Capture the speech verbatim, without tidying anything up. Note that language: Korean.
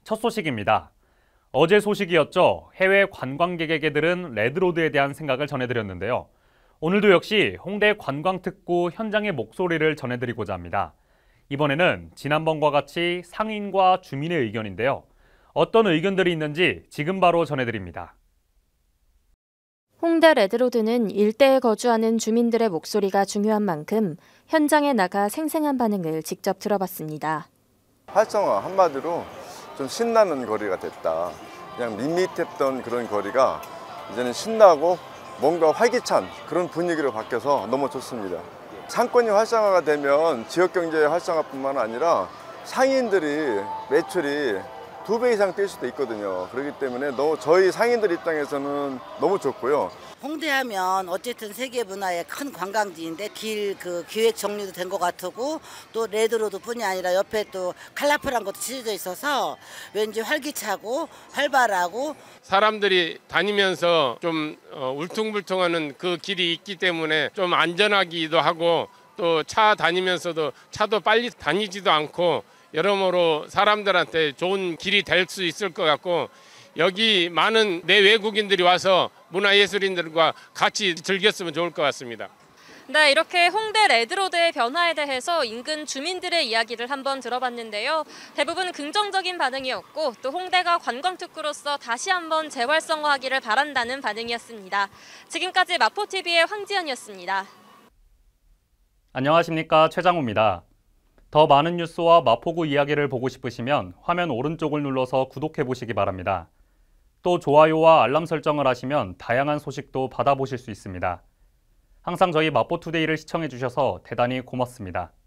첫 소식입니다. 어제 소식이었죠. 해외 관광객에게 들은 레드로드에 대한 생각을 전해드렸는데요. 오늘도 역시 홍대 관광특구 현장의 목소리를 전해드리고자 합니다. 이번에는 지난번과 같이 상인과 주민의 의견인데요. 어떤 의견들이 있는지 지금 바로 전해드립니다. 홍대 레드로드는 일대에 거주하는 주민들의 목소리가 중요한 만큼 현장에 나가 생생한 반응을 직접 들어봤습니다. 활성화 한마디로 좀 신나는 거리가 됐다. 그냥 밋밋했던 그런 거리가 이제는 신나고 뭔가 활기찬 그런 분위기로 바뀌어서 너무 좋습니다. 상권이 활성화가 되면 지역경제 활성화뿐만 아니라 상인들이 매출이 두 배 이상 뛸 수도 있거든요. 그렇기 때문에 너무 저희 상인들 입장에서는 너무 좋고요. 홍대하면 어쨌든 세계 문화의 큰 관광지인데 길 그 기획 정리도 된 것 같고 또 레드로드뿐이 아니라 옆에 또 컬러풀한 것도 치워져 있어서 왠지 활기차고 활발하고 사람들이 다니면서 좀 울퉁불퉁하는 그 길이 있기 때문에 좀 안전하기도 하고 또 차 다니면서도 차도 빨리 다니지도 않고 여러모로 사람들한테 좋은 길이 될 수 있을 것 같고 여기 많은 내 외국인들이 와서 문화예술인들과 같이 즐겼으면 좋을 것 같습니다. 네, 이렇게 홍대 레드로드의 변화에 대해서 인근 주민들의 이야기를 한번 들어봤는데요. 대부분 긍정적인 반응이었고 또 홍대가 관광특구로서 다시 한번 재활성화하기를 바란다는 반응이었습니다. 지금까지 마포티비의 황지연이었습니다. 안녕하십니까, 최장우입니다. 더 많은 뉴스와 마포구 이야기를 보고 싶으시면 화면 오른쪽을 눌러서 구독해보시기 바랍니다. 또 좋아요와 알람 설정을 하시면 다양한 소식도 받아보실 수 있습니다. 항상 저희 마포투데이를 시청해주셔서 대단히 고맙습니다.